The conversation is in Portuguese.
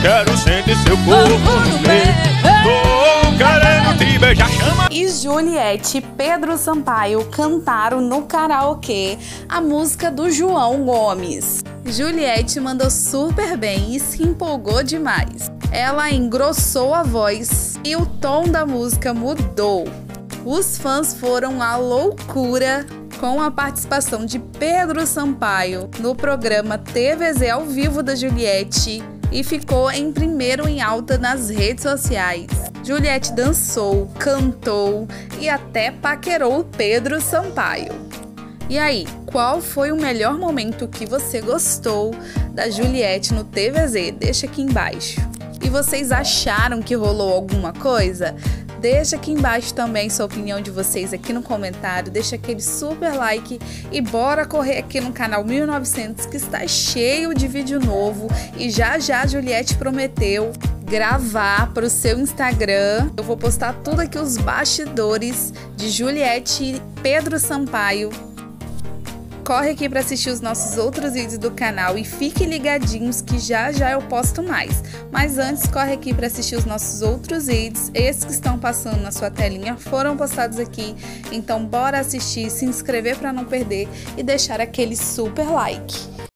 quero sentir seu corpo no meu. Tô querendo te beijar, chama. E Juliette e Pedro Sampaio cantaram no karaokê a música do João Gomes. Juliette mandou super bem e se empolgou demais. Ela engrossou a voz e o tom da música mudou. Os fãs foram à loucura com a participação de Pedro Sampaio no programa TVZ ao vivo da Juliette e ficou em primeiro em alta nas redes sociais. Juliette dançou, cantou e até paquerou Pedro Sampaio. E aí, qual foi o melhor momento que você gostou da Juliette no TVZ? Deixa aqui embaixo. E vocês acharam que rolou alguma coisa? Deixa aqui embaixo também sua opinião de vocês aqui no comentário, deixa aquele super like e bora correr aqui no canal 1900 que está cheio de vídeo novo e já a Juliette prometeu gravar para o seu Instagram. Eu vou postar tudo aqui, os bastidores de Juliette e Pedro Sampaio. Corre aqui para assistir os nossos outros vídeos do canal e fiquem ligadinhos que já eu posto mais. Mas antes, corre aqui para assistir os nossos outros vídeos. Esses que estão passando na sua telinha foram postados aqui. Então bora assistir, se inscrever para não perder e deixar aquele super like.